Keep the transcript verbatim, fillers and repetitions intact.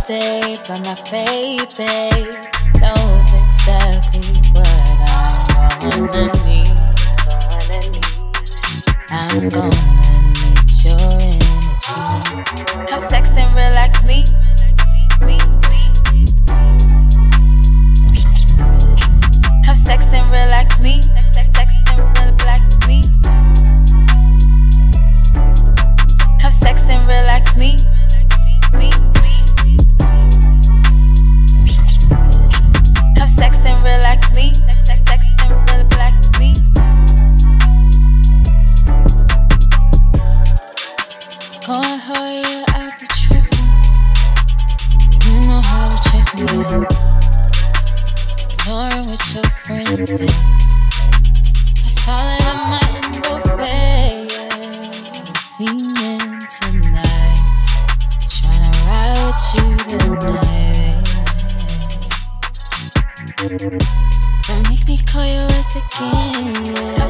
day, but my baby knows exactly what I'm gonna need. I'm gonna need your energy. Come sex and relax me. Me, me. Come sex and relax me. Sex, sex and relax me. Come sex and relax me. Me, me. Come sex and relax me. Sex, sex, sex and relax me. Going higher, I be tripping. You know how to check me out. Ignoring what your friends say. That's all that I'm in the way. Feeling tonight. Tryna ride with you tonight. Don't make me call your ass again.